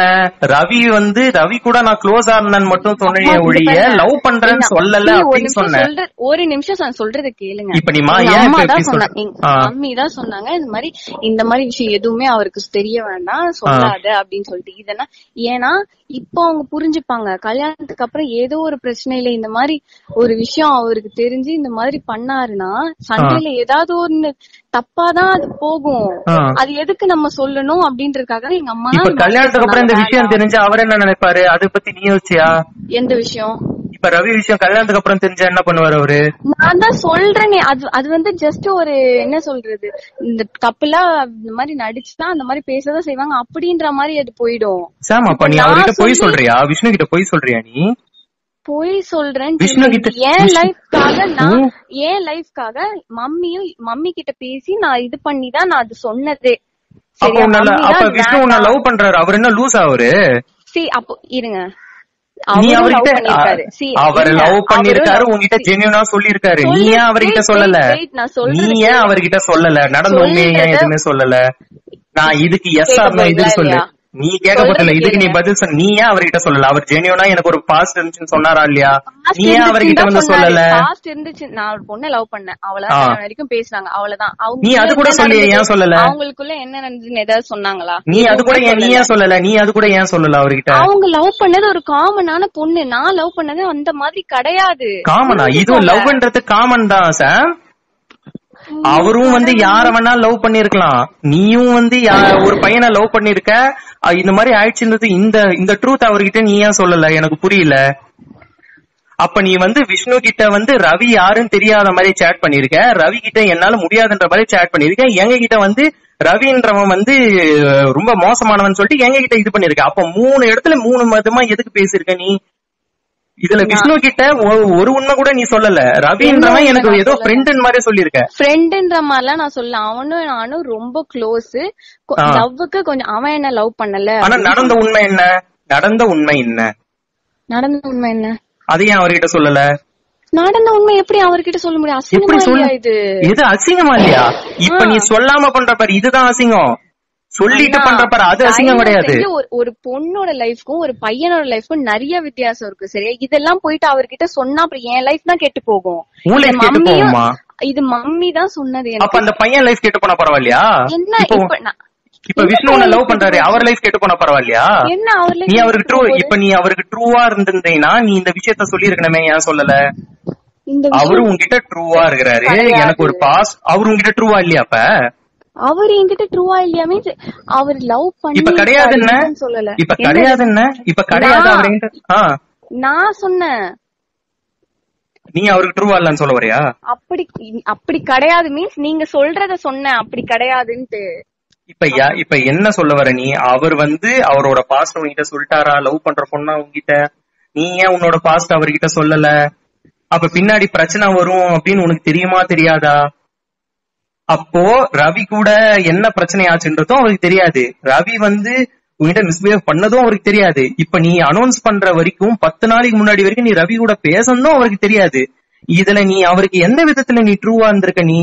Speaker 2: ரவி கூட நான் க்ளோஸா இருந்தேன்னு மட்டும் சொன்னே ஒழிய லவ் பண்றேன்னு சொல்லல அப்படின்னு சொன்ன.
Speaker 1: ஒரு நிமிஷம் நான் சொல்றது கேளுங்க.
Speaker 2: இப்ப நீ
Speaker 1: மம்மி தான் சொன்னாங்க இந்த மாதிரி விஷயம் எதுவுமே அவருக்கு தெரிய வேண்டாம், சொல்லாத அப்படின்னு சொல்லிட்டு. இதெல்லாம் ஏன்னா இப்போ அவங்க புரிஞ்சுப்பாங்க, கல்யாணத்துக்கு அப்புறம் ஏதோ ஒரு பிரச்சனையில இந்த மாதிரி ஒரு விஷயம் அவருக்கு தெரிஞ்சு இந்த மாதிரி பண்ணாருன்னா சண்டையில ஏதாவது ஒண்ணு தப்பாதான் அது போகும். அது எதுக்கு நம்ம சொல்லணும் அப்படின்றதுக்காக எங்க அம்மா.
Speaker 2: இப்ப கல்யாணத்துக்கு அப்புறம் இந்த விஷயம் தெரிஞ்சு அவர் என்ன நினைப்பாரு? அதை பத்தி நீ யோசிச்சியா?
Speaker 1: எந்த விஷயம்?
Speaker 2: இப்ப ரவி விஷயம் கல்யாணத்துக்கு அப்புறம் தெரிஞ்சா என்ன பண்ணுவாரு அவரு?
Speaker 1: நான் தான் சொல்றேனே, அது வந்து ஜஸ்ட் ஒரு என்ன சொல்றது, இந்த கப்பலா இந்த மாதிரி நடிச்சுதான் அந்த மாதிரி பேசதான் செய்வாங்க அப்படின்ற மாதிரி அது போயிடும்.
Speaker 2: சாம், அப்ப நீ அவர்கிட்ட போய் சொல்றியா? விஷ்ணு கிட்ட போய் சொல்றியா? நீ
Speaker 1: போய் சொல்றேன்
Speaker 2: விஷ்ணு கிட்ட.
Speaker 1: என் லைஃப்காக மம்மி கிட்ட பேசி நான் இது பண்ணிதான் நான் அது சொன்னதே.
Speaker 2: அப்ப விஷ்ணு உன்ன லவ் பண்றாரு, அவர் என்ன லூஸ் அவரு?
Speaker 1: அப்போ இருங்க,
Speaker 2: நீ அவர் லவ் பண்ணிருக்காரு, உங்ககிட்ட ஜென்யூனா சொல்லிருக்காரு, நீ ஏன் அவர்கிட்ட சொல்லல? நீ ஏன் அவர்கிட்ட சொல்லல? நடந்த உண்மையை ஏன் எதுவுமே சொல்லல? நான் இதுக்கு எஸ் ஆர் இதுன்னு சொல்லு. நீ கேட்கப்பட்டல, இதுக்கு நீ பதில் சொன்ன. நீ ஏன் அவர்கிட்ட சொல்லல? அவர் ஜென்யூனா எனக்கு ஒரு பாஸ்ட் இருந்துச்சுன்னு சொன்னாரா இல்லையா? நீ ஏன் அவர்கிட்ட வந்து சொல்லல?
Speaker 1: பாஸ்ட் இருந்துச்சு, நான் ஒரு பொண்ணை லவ் பண்ணேன், அவ்வளவுதான் வரைக்கும் பேசினாங்க, அவ்வளவுதான்.
Speaker 2: நீ அது கூட சொல்லி ஏன் சொல்லல?
Speaker 1: அவங்களுக்குள்ள என்ன நடந்துச்சுன்னு ஏதாவது சொன்னாங்களா?
Speaker 2: நீ அது கூட நீ ஏன் சொல்லல? நீ அது கூட ஏன் சொல்லல அவர்கிட்ட?
Speaker 1: அவங்க லவ் பண்ணது ஒரு காமனான பொண்ணு, நான் லவ் பண்ணது அந்த மாதிரி கிடையாது.
Speaker 2: காமனா? இதுவும் லவ்ன்றது காமன் தான் சார். அவரும் வந்து யார வேணா லவ் பண்ணிருக்கலாம், நீயும் வந்து ஒரு பையனை லவ் பண்ணிருக்க, இந்த மாதிரி ஆயிடுச்சுன்றது இந்த ட்ரூத் அவர்கிட்ட நீ ஏன் சொல்லல? எனக்கு புரியல. அப்ப நீ வந்து விஷ்ணு கிட்ட வந்து ரவி யாருன்னு தெரியாத மாதிரி சேட் பண்ணிருக்க, ரவி கிட்ட என்னால முடியாதுன்ற மாதிரி சேட் பண்ணிருக்க, எங்க கிட்ட வந்து ரவின்றவன் வந்து ரொம்ப மோசமானவன் சொல்லிட்டு எங்க கிட்ட இது பண்ணிருக்க. அப்ப 3 இடத்துல 3 மதமா எதுக்கு பேசிருக்க நீ? இதுல விஷ்ணு கிட்ட ஒரு உண்மை கூட நீ சொல்லல. ரவின்றவன் எனக்கு ஏதோ ஃப்ரெண்ட் மாதிரி சொல்லிருக்க.
Speaker 1: ஃப்ரெண்ட்ன்ற மாதிரிலாம் நான் சொல்ல, அவனும் நானும் ரொம்ப க்ளோஸ். லவ்வுக்கு கொஞ்சம் அவன் என்ன லவ் பண்ணல.
Speaker 2: ஆனா நடந்த உண்மை என்ன? நடந்த உண்மை என்ன? அதையும் அவர்கிட்ட சொல்லல.
Speaker 1: நடந்த உண்மை எப்படி அவர்கிட்ட சொல்ல முடியும்? அசிங்கமா இது?
Speaker 2: இது அசிங்கமா இல்லையா? இப்ப நீ சொல்லாம பண்ற பாரு, இதுதான் அசிங்கம். சொல்லிட்டு பண்ற பாரு, அது அசிங்கம் கிடையாது.
Speaker 1: ஒரு பொண்ணோட லைஃப்க்கும் ஒரு பையனோட லைஃப்க்கும் நிறைய வித்தியாசம் இருக்கு, சரியா? இதெல்லாம் போயிட்டு அவர்கிட்ட சொன்னா அப்புறம் என் லைஃப் தான் கெட்டு போகும். இது மம்மி தான் சொன்னது.
Speaker 2: அப்ப அந்த பையன் லைஃப் கெட்டு போனா பரவாயில்லையா?
Speaker 1: என்ன
Speaker 2: இப்ப விஷ்ணு உன்ன லவ் பண்றாரு, அவர் லைஃப் கெட்டு போனா பரவாயில்லையா?
Speaker 1: என்ன அவர்
Speaker 2: நீ அவருக்கு ட்ரூ, இப்ப நீ அவருக்கு ட்ரூவா இருந்திருந்தீங்கன்னா நீ இந்த விஷயத்த சொல்லி இருக்கணுமே, ஏன் சொல்லல? அவரு உங்ககிட்ட ட்ரூவா இருக்கிறாரு, எனக்கு ஒரு பாஸ். அவரு உங்ககிட்ட ட்ரூவா இல்லையா? அப்ப
Speaker 1: அவர் என்கிட்ட ட்ரூவா இல்லையா மீன்ஸ் அவர் லவ் பண்ணி
Speaker 2: இப்ப கிடையாது என்ன சொல்லல. இப்ப கிடையாது என்ன? இப்ப கிடையாது அவர்கிட்ட
Speaker 1: நான் சொன்னேன்.
Speaker 2: நீ அவருக்கு ட்ரூவா இல்லன்னு சொல்ல வரியா?
Speaker 1: அப்படி கிடையாது மீன்ஸ் நீங்க சொல்றத சொன்னேன், அப்படி கிடையாதுன்ட்டு.
Speaker 2: இப்ப என்ன சொல்ல வர நீ? அவர் வந்து அவரோட பாஸ்ட் உங்ககிட்ட சொல்லிட்டாரா? லவ் பண்ற பொண்ணா உங்ககிட்ட? நீ ஏன் உன்னோட பாஸ்ட் அவர்கிட்ட சொல்லல? அப்ப பின்னாடி பிரச்சனை வரும் அப்படின்னு உனக்கு தெரியுமா தெரியாதா? அப்போ ரவி கூட என்ன பிரச்சனை ஆச்சுன்றதும் அவருக்கு தெரியாது. ரவி வந்து உங்ககிட்ட மிஸ்பிஹேவ் பண்ணதும் அவருக்கு தெரியாது. இப்ப நீ அனௌன்ஸ் பண்ற வரைக்கும் 10 நாளைக்கு முன்னாடி வரைக்கும் நீ ரவி கூட பேசணும் அவருக்கு தெரியாது. இதுல நீ அவருக்கு எந்த விதத்துல நீ ட்ரூவா இருந்திருக்க? நீ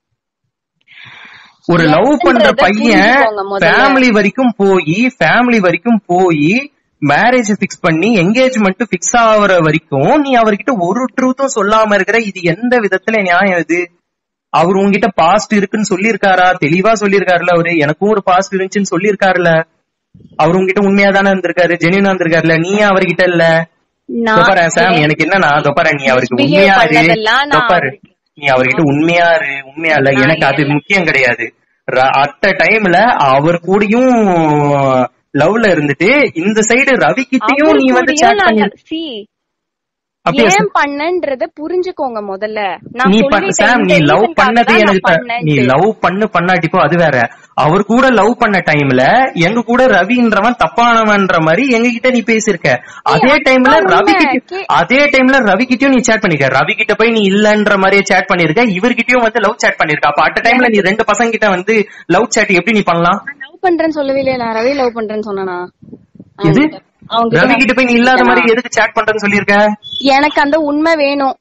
Speaker 2: ஒரு லவ் பண்ற பையன் ஃபேமிலி வரைக்கும் போய் மேரேஜ் பிக்ஸ் பண்ணி என்கேஜ்மெண்ட் பிக்ஸ் ஆகுற வரைக்கும் நீ அவர்கிட்ட ஒரு ட்ரூத்தும் சொல்லாம இருக்கிற. இது எந்த விதத்துல நியாயம்? இது அவர் உங்ககிட்ட பாஸ்ட் இருக்குன்னு சொல்லியிருக்காரா? தெளிவா சொல்லியிருக்காருல அவரு. எனக்கும் ஒரு பாஸ்ட் இருந்துச்சுன்னு சொல்லியிருக்காருல. அவர் உங்ககிட்ட உண்மையா தானே இருந்திருக்காரு, ஜெனியூனா இருந்திருக்காருல. நீ அவர்கிட்ட இல்ல. சாம் எனக்கு என்னன்னா நீ அவருக்கு உண்மையா இரு. நீ அவர்கிட்ட உண்மையா இல்ல. எனக்கு அது முக்கியம் கிடையாது. அட் டைம்ல அவர் கூடயும் லவ்ல இருந்துட்டு இந்த சைடு ரவி கிட்டயும் நீ வந்து சாட் பண்ணி
Speaker 1: ஏன் பண்ணன்றத புரிஞ்சுக்கோங்க முதல்ல.
Speaker 2: நீ லவ் பண்ணது எனக்கு நீ லவ் பண்ணாட்டிப்போ அது வேற. அவர் கூட லவ் பண்ண டைம்ல எங்க கூட ரவின்றவன் தப்பானவன்ற மாதிரி எங்க கிட்ட நீ பேசிருக்க. அதே டைம்ல ரவி கிட்டயும் நீ சேட் பண்ணிருக்க. ரவி கிட்ட போய் நீ இல்லன்ற மாதிரியே சேட் பண்ணிருக்க. இவர்கிட்டயும் வந்து லவ் சேட் பண்ணிருக்க. அப்ப அட் டைம்ல நீ 2 பசங்க கிட்ட வந்து லவ் சேட் எப்படி நீ பண்ணலாம்?
Speaker 1: லவ் பண்றேன்னு சொல்லவே இல்லையா? நான் ரவி லவ் பண்றேன்னு சொன்னா
Speaker 2: ரவி கிட்ட போய் நீ இல்லாத மாதிரி எதுக்கு சேட் பண்றேன்னு சொல்லிருக்க?
Speaker 1: எனக்கு அந்த உண்மை வேணும்.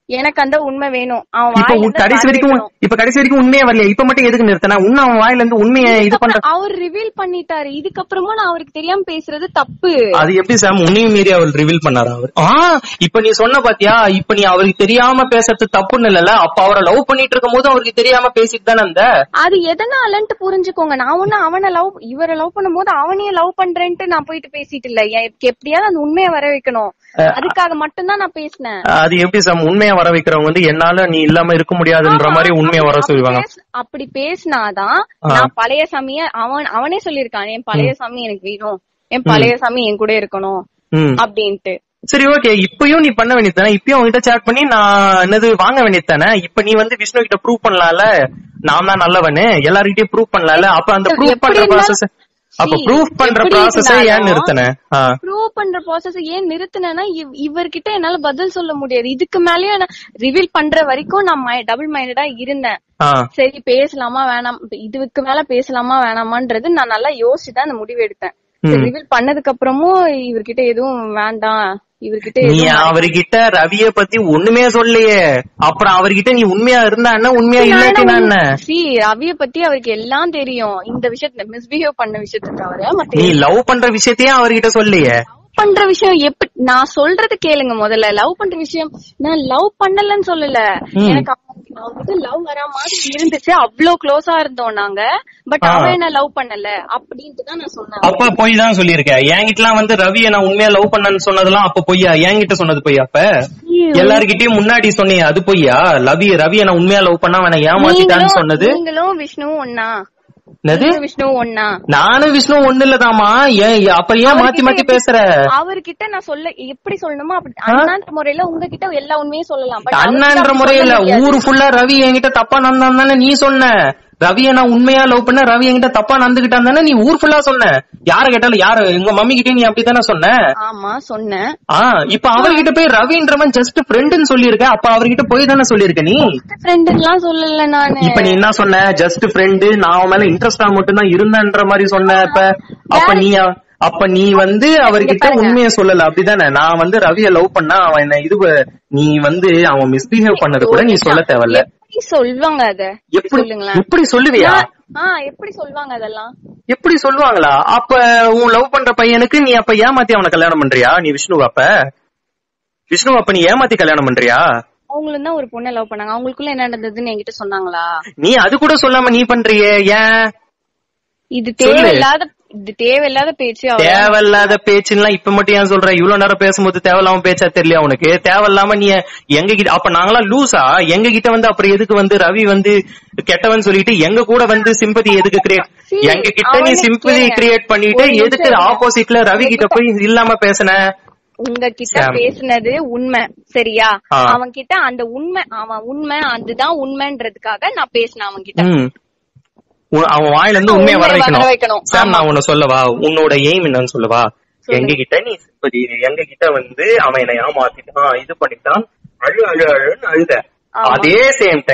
Speaker 2: இப்ப கடைசி வரைக்கும் உண்மையா வரலையா? இப்ப மட்டும் எதுக்கு நிறுத்தினா? அவன் வாயில இருந்து உண்மையை இது பண்ற
Speaker 1: அவர் ரிவீல் பண்ணிட்டாரு. இதுக்கப்புறமா நான் அவருக்கு தெரியாம பேசுறது தப்பு.
Speaker 2: அது எப்படி சாம் உன்னையும் மீறி அவர் ரிவீல் பண்ணாரு? அவர் இப்ப நீ சொன்ன பாத்தியா, இப்ப நீ அவருக்கு தெரியாம பேசுறது தப்புன்னு இல்ல. அப்ப அவரை லவ் பண்ணிட்டு இருக்கும் போது அவருக்கு தெரியாம பேசிட்டு தானே அந்த
Speaker 1: அது எதனாலன்ட்டு புரிஞ்சுக்கோங்க. நான் ஒண்ணு இவரை லவ் பண்ணும் போது அவனையே லவ் பண்றேன்ட்டு நான் போயிட்டு பேசிட்டு இல்ல. எப்படியாவது அந்த உண்மையை வர வைக்கணும். அதுக்காக மட்டும்தான் நான் பேசினேன்.
Speaker 2: அது எப்படி சாம் உண்மையா வர வைக்கிறவங்க வந்து என்னால நீ இல்லாம இருக்க முடியாதுன்ற மாதிரி உண்மையா வர சொல்லுவாங்க.
Speaker 1: அப்படி பேசினாதான் நான் பழைய சாமிய அவனே சொல்லிருக்கான். என் பழைய சாமி எனக்கு வேணும், என் பழைய சாமி என் கூட இருக்கணும் அப்படின்ட்டு.
Speaker 2: சரி ஓகே, இப்பயும் நீ பண்ண வேண்டியதானே? இப்பயும் அவங்ககிட்ட சேட் பண்ணி நான் என்னது வாங்க வேண்டியதானே? இப்ப நீ வந்து விஷ்ணு கிட்ட ப்ரூவ் பண்ணலாம்ல நான் தான் நல்லவனு, எல்லார்கிட்டயும் ப்ரூவ் பண்ணலாம்ல. அப்ப அந்த ப்ரூவ் பண்ற ப்ராசஸ் ஏன் நிறுத்தினா இவர்கிட்ட என்னால பதில் சொல்ல முடியாது. இதுக்கு மேலயும் ரிவீல் பண்ற வரைக்கும் நான் டபுள் மைண்டடா இருந்தேன். சரி பேசலாமா வேணாம், இதுக்கு மேல பேசலாமா வேணாமான்றது நான் நல்லா யோசிச்சுதான் அந்த முடிவு எடுத்தேன். ரிவீல் பண்ணதுக்கு அப்புறமும் இவர்கிட்ட எதுவும் வேண்டாம், இவர்கிட்ட நீ அவர்கிட்ட ரவிய பத்தி ஒண்ணுமே சொல்லலையே. அப்புறம் அவர்கிட்ட நீ உண்மையா இருந்தா என்ன, உண்மையா இல்லாட்டினா
Speaker 1: ரவிய பத்தி அவருக்கு எல்லாம் தெரியும். இந்த விஷயத்துல மிஸ்பிஹேவ் பண்ண விஷயத்த தவிர
Speaker 2: நீ லவ் பண்ற விஷயத்தையும் அவர்கிட்ட சொல்லலையே.
Speaker 1: பண்ற விஷயம் எப்படி நான் சொல்றது கேளுங்க முதல்ல. லவ் பண்ற விஷயம் நான் லவ் பண்ணலன்னு சொல்லல. எனக்கு அவங்களுக்கு லவ் வர மாதிரி இருந்துச்சு, அவ்வளவு க்ளோஸா இருந்தோம் நாங்க. பட் அவன் என்ன லவ் பண்ணல அப்படின்ட்டு தான் நான் சொன்னேன்.
Speaker 2: அப்ப போய் தான் சொல்லிருக்கேன். என்கிட்ட எல்லாம் வந்து ரவிய நான் உண்மையா லவ் பண்ணன்னு சொன்னதெல்லாம் அப்ப பொய்யா? என்கிட்ட சொன்னது பொய்யா? அப்ப எல்லார்கிட்டயும் முன்னாடி சொன்னீங்க அது பொய்யா? ரவிய நான் உண்மையா லவ் பண்ணா அவனை ஏமாத்திட்டான்னு சொன்னது
Speaker 1: நீங்களும் விஷ்ணுவும் ஒன்னா?
Speaker 2: விஷ்ணு ஒண்ணா? நானும் விஷ்ணு ஒண்ணு இல்லதாமா. அப்ப ஏன் மாத்தி மாத்தி பேசுற?
Speaker 1: அவர்கிட்ட நான் சொல்ல எப்படி சொல்லணுமோ அப்படி அண்ணான்ற முறையில உங்ககிட்ட எல்லா உண்மையும் சொல்லலாம்.
Speaker 2: அண்ணான்ற முறையில ஊரு ஃபுல்லா ரவி என்கிட்ட தப்பா நடந்தான் தானே நீ சொன்ன? ரவிய நான் உண்மையா லவ் பண்ண, ரவி என்கிட்ட தப்பா நடந்துகிட்டான் தானே நீ ஊர் ஃபுல்லா சொன்ன. யார கேட்டாலும் யாரு எங்க மம்மி கிட்டே நீ அப்படித்தானே சொன்ன?
Speaker 1: ஆமா சொன்னேன்.
Speaker 2: இப்ப அவர்கிட்ட போய் ரவின்றவன் ஜஸ்ட் ஃப்ரெண்ட்னு சொல்லிருக்க. அப்ப அவர்கிட்ட போய் தானே சொல்லிருக்க நீ?
Speaker 1: ஃப்ரெண்ட்லாம் சொல்லல நானு.
Speaker 2: இப்ப நீ என்ன சொன்ன? ஜஸ்ட் ஃப்ரெண்டு, நான் அவன் மேல இன்ட்ரெஸ்டா மட்டும் தான் இருந்தன்ற மாதிரி சொன்ன. அப்ப நீ வந்து அவர்கிட்ட உண்மையை சொல்லல அப்படிதானே? நான் வந்து ரவிய லவ் பண்ணா அவன் என்ன இது நீ வந்து அவன் மிஸ்பிஹேவ் பண்ணது கூட நீ சொல்ல தேவையில்ல.
Speaker 1: சொல்லுவாங்க அத
Speaker 2: எப்படி சொல்லுவியா?
Speaker 1: எப்படி சொல்லுவாங்க அதெல்லாம்?
Speaker 2: எப்படி சொல்லுவாங்களா? அப்ப உன் லவ் பண்ற பையனுக்கு நீ அப்ப ஏமாத்தி அவனை கல்யாணம் பண்றியா? நீ விஷ்ணுவ அப்ப நீ ஏமாத்தி கல்யாணம் பண்றியா?
Speaker 1: அவங்களும் தான் ஒரு பொண்ணை லவ் பண்ணாங்க. அவங்களுக்குள்ள என்ன நடந்ததுன்னு என்கிட்ட சொன்னாங்களா?
Speaker 2: நீ அது கூட சொல்லாம நீ பண்றியே ஏன்?
Speaker 1: இது தேவையில்லாத பேச்சு.
Speaker 2: தேவையில்லாத பேச்சுன்னா இப்ப மட்டும் ஏன் சொல்ற? இவ்வளவு நேரம் பேசும்போது தேவையில்லாம பேச்சா தெரியல உனக்கு? தேவையில்லாம நீ எங்க கிட்ட அப்ப நாங்களாம் லூசா? எங்க கிட்ட வந்து அப்புறம் எதுக்கு வந்து ரவி வந்து கெட்டவன் சொல்லிட்டு எங்க கூட வந்து சிம்பதி எதுக்கு கிரியேட்? எங்க கிட்ட நீ சிம்பதி கிரியேட் பண்ணிட்டு எதுக்கு ஆப்போசிட்ல ரவி கிட்ட போய் இல்லாம பேசுன?
Speaker 1: உங்ககிட்ட பேசுனது உண்மை சரியா? அவன் கிட்ட அந்த உண்மை, அவன் உண்மை அதுதான் உண்மைன்றதுக்காக நான் பேசினேன் அவன் கிட்ட.
Speaker 2: அவன் வாயில இருந்து உண்மையை வர வைக்கணும். சார் நான் உன்ன சொல்லவா, உன்னோட எய்ம் என்னன்னு சொல்லவா? எங்க கிட்ட நீ சிம்பதி, எங்க கிட்ட வந்து அவன் என்னை ஏமாத்திட்டான், இது பண்ணிட்டான், அழுன்னு அழுத. அதே சேம் டைம்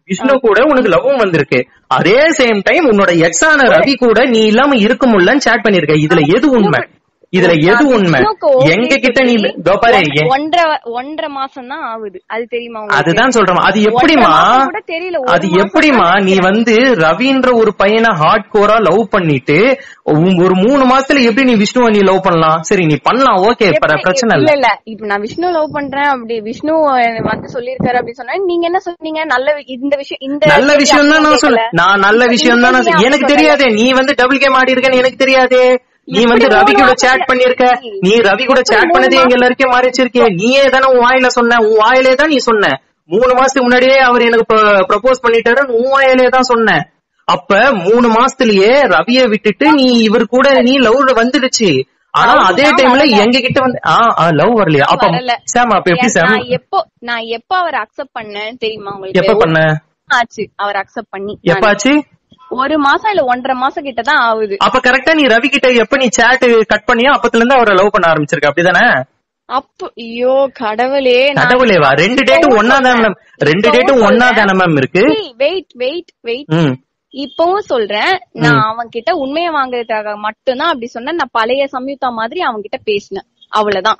Speaker 2: விஷ்ணு கூட உனக்கு லவ்வும் வந்திருக்கு. அதே சேம் டைம் உன்னோட எக்ஸான ரவி கூட நீ இல்லாம இருக்க முடியலன்னு சேட் பண்ணிருக்க. இதுல எது உண்மை? இதுல எது உண்மை? எங்க கிட்ட நீ பாரு
Speaker 1: 1.5 மாசம் தான் ஆகுது, அது தெரியுமா?
Speaker 2: அதுதான் சொல்றேன். அது எப்படிமா அது எப்படிமா நீ வந்து ரவின்ற ஒரு பையனை ஹார்ட் கோரா லவ் பண்ணிட்டு ஒரு 3 மாசத்துல எப்படி நீ விஷ்ணுவை நீ லவ் பண்ணலாம்? சரி நீ பண்ணலாம், ஓகே, பிரச்சனை இல்ல.
Speaker 1: இப்ப நான் விஷ்ணு லவ் பண்றேன் அப்படி விஷ்ணு வந்து சொல்லிருக்காரு அப்படி சொன்னா நீங்க என்ன சொன்னீங்க? நல்ல நல்ல விஷயம்
Speaker 2: தான் நான் சொல்ல. நான் நல்ல விஷயம் தான் எனக்கு தெரியாதே. நீ வந்து டபுள் கேம் ஆடி இருக்கேன்னு எனக்கு தெரியாதே. நீ வந்து ரவி கூட சேட் பண்ணிருக்க. நீ ரவி கூட சேட் பண்ணதே எங்க எல்லாருக்கே மறைச்சிருக்கே. நீயே தானே உன் வாயில சொன்ன. உன் வாயிலே தான் நீ சொன்ன. 3 மாசத்துக்கு முன்னாடியே அவர் எனக்கு ப்ரப்போஸ் பண்ணிட்டாரு உன் வாயிலே தான் சொன்ன. அப்ப 3 மாசத்துலயே ரவிய விட்டுட்டு நீ இவர் கூட நீ லவ் வந்துடுச்சு. ஆனா அதே டைம்ல எங்க கிட்ட வந்து லவ் வரலையா? அப்ப சாம் அப்ப எப்படி சாம்?
Speaker 1: நான் எப்ப அவர் அக்செப்ட் பண்ணேன் தெரியுமா உங்களுக்கு?
Speaker 2: எப்ப பண்ண
Speaker 1: ஆச்சு அவர் அக்செப்ட் பண்ணி?
Speaker 2: எப்ப ஆச்சு?
Speaker 1: 1 மாசம் இல்ல 1.5 மாசம் கிட்டதான் ஆகுது.
Speaker 2: அப்ப கரெக்டா நீ ரவி கிட்ட எப்ப நீ சாட் கட் பண்ணியா அப்பத்துல இருந்து அவரை லவ் பண்ண ஆரம்பிச்சிருக்க, அப்படிதானே?
Speaker 1: அப்ப ஐயோ கடவுளே,
Speaker 2: கடவுளேவா? 2 டேட்டும் ஒன்னா தானே? 2 டேட்டும் ஒன்னா தானே மேம் இருக்கு?
Speaker 1: வெயிட் இப்பவும் சொல்றேன், நான் அவன் கிட்ட உண்மையை வாங்குறதுக்காக மட்டும்தான் அப்படி சொன்னேன். நான் பழைய சம்யுக்தா மாதிரி அவன் கிட்ட பேசினேன், அவ்வளவுதான்.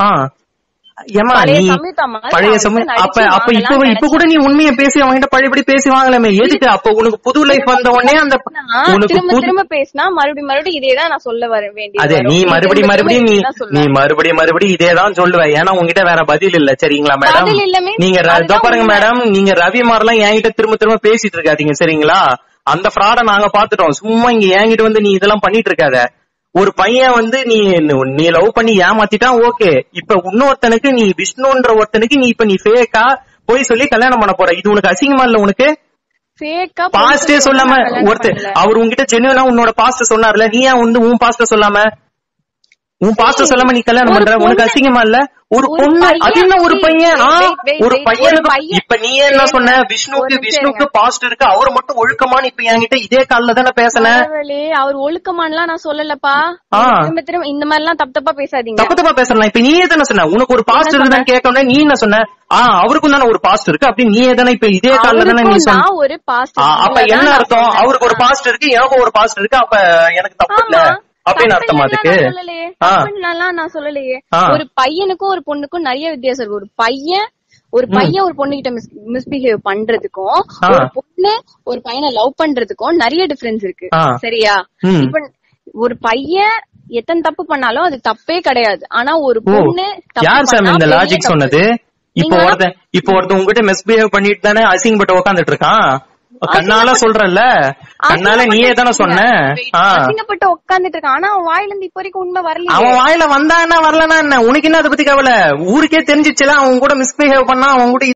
Speaker 2: பழைய அப்ப இப்ப கூட நீ உண்மையை பேசி அவங்கிட்ட பழையபடி பேசி வாங்கலாமே, எதுக்கு? அப்ப உனக்கு புது லைஃப் வந்த உடனே அந்த
Speaker 1: திரும்ப பேசினா மறுபடியும் இதேதான் நான் சொல்ல வர வேண்டியது.
Speaker 2: அதே நீ மறுபடியும் இதேதான் சொல்லுவ. ஏன்னா உங்ககிட்ட வேற பதில் இல்ல. சரிங்களா மேடம்? நீங்க பாருங்க மேடம், நீங்க ரவி மாதிரிலாம் என்கிட்ட திரும்ப பேசிட்டு இருக்காதீங்க, சரிங்களா? அந்த ஃப்ராட நாங்க பாத்துட்டோம். சும்மா இங்க என்கிட்ட வந்து நீ இதெல்லாம் பண்ணிட்டு இருக்காத. ஒரு பையன் வந்து நீ லவ் பண்ணி ஏமாத்திட்டான், ஓகே. இப்ப இன்னொருத்தனுக்கு நீ விஷ்ணுன்ற ஒருத்தனுக்கு நீ இப்ப நீ ஃபேக்கா போய் சொல்லி கல்யாணம் பண்ண போற. இது உனக்கு அசிங்கமா இல்ல? உனக்கு பாஸ்டே சொல்லாம ஒருத்தர் அவர் உங்ககிட்ட ஜென்யூனா உன்னோட பாஸ்ட சொன்னார்ல, நீ ஏன் வந்து உன் பாஸ்ட சொல்லாம நீ கல்யாணம் பண்ற? உனக்கு அசிங்கமா இல்ல? ஒரு பொண்ணு அது என்ன ஒரு பையன் ஒரு பையனுக்கு இப்ப நீ என்ன சொன்ன? விஷ்ணுக்கு பாஸ்ட் இருக்கு, அவர் மட்டும் ஒழுக்கமானு இப்ப என்கிட்ட இதே கால்ல தானே பேசின.
Speaker 1: அவர் ஒழுக்கமானலாம் நான் சொல்லலப்பா. திரும்ப இந்த மாதிரி எல்லாம் தப்பா பேசாதீங்க.
Speaker 2: தப்பா பேசலாம். இப்ப நீயே தானே சொன்ன உனக்கு ஒரு பாஸ்ட் இருக்குன்னு கேட்க நீ என்ன சொன்ன? அவருக்கும் தானே ஒரு பாஸ்ட் இருக்கு அப்படின்னு நீயே தானே இப்ப இதே கால்ல தானே நீ சொன்ன.
Speaker 1: ஒரு பாஸ்ட்
Speaker 2: அப்ப என்ன அர்த்தம்? அவருக்கு ஒரு பாஸ்ட் இருக்கு, எனக்கும் ஒரு பாஸ்ட் இருக்கு, அப்ப எனக்கு தப்பு இல்ல அப்படின்னு அர்த்தம். அதுக்கு
Speaker 1: நான் சொல்லலையே. ஒரு பையனுக்கும் ஒரு பொண்ணுக்கும் நிறைய வித்தியாசம் இருக்கு. ஒரு பையன் ஒரு பொண்ணு கிட்ட மிஸ்பிஹேவ் பண்றதுக்கும் ஒரு பொண்ணு ஒரு பையனை லவ் பண்றதுக்கும் நிறைய டிஃபரன்ஸ் இருக்கு, சரியா? இப்ப ஒரு பையன் எத்தனை தப்பு பண்ணாலும் அது தப்பே கிடையாது. ஆனா ஒரு பொண்ணு
Speaker 2: யார் சார் இந்த லாஜிக் சொன்னது? இப்ப ஒருத்தன் உங்ககிட்ட மிஸ்பிஹேவ் பண்ணிட்டு தானே அசிங்கப்பட்டு உட்காந்துட்டு இருக்கான். கண்ணால சொல்றல்ல, கண்ணால நீயே தானே சொன்ன.
Speaker 1: அசிங்கப்பட்டு உட்காந்துட்டு இருக்கான். ஆனா அவன் வாயில இருந்து இப்ப வரைக்கும் உண்மை வரல.
Speaker 2: அவன் வாயில வந்தா என்ன வரலன்னா என்ன? உனக்கு என்ன அதை பத்தி கவலை? ஊருக்கே தெரிஞ்சிச்சுல அவன் கூட மிஸ்பிஹேவ் பண்ணா, அவன் கூட